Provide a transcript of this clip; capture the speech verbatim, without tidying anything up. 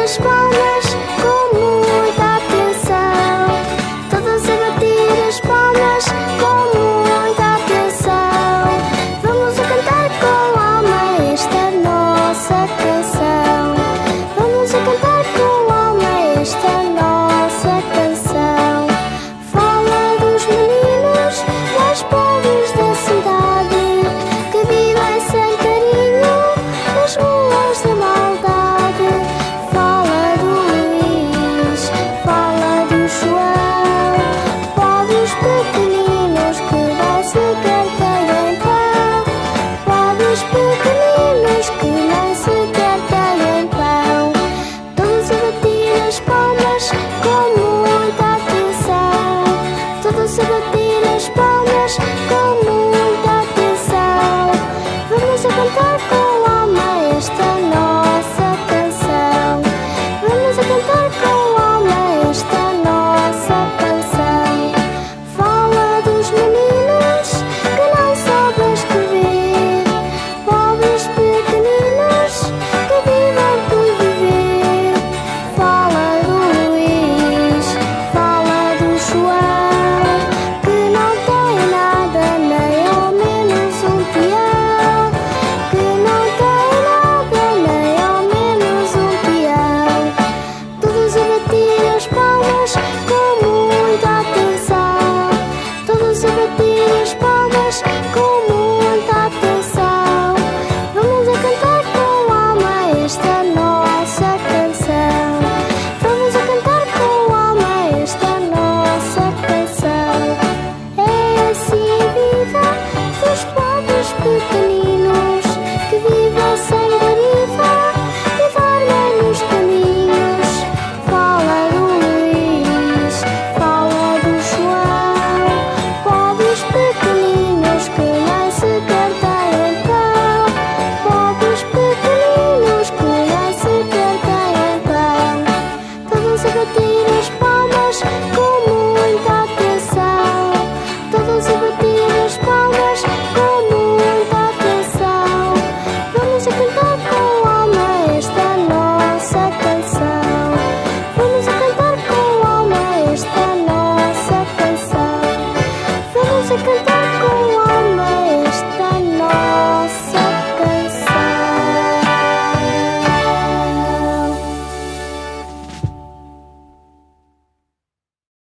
as palmas com muita atenção. Todos a bater as palmas com muita atenção. Vamos a cantar com alma esta nossa canção. Vamos a cantar com alma esta nossa canção. Fala dos meninos mais pobres da cidade, que vivem sem carinho nas ruas da maldade. Fala do Luís, fala do João, pobres pequeninos que nem sequer têm pão. Pobres pequeninos que nem sequer têm pão. Todos a bater as palmas com muita atenção. Todos a bater as palmas com muita atenção. Vamos a cantar com alma esta nossa canção. Vamos a cantar com alma esta nossa canção. Fala dos meninos que não sabem escrever, pobres pequeninos que vivem por viver. Fala do Luís, fala do João, que não tem nada, nem ao menos um peão. Que não tem nada, nem ao menos um peão. Todos a bater as palmas com muita atenção. Todos a bater as palmas com muita atenção.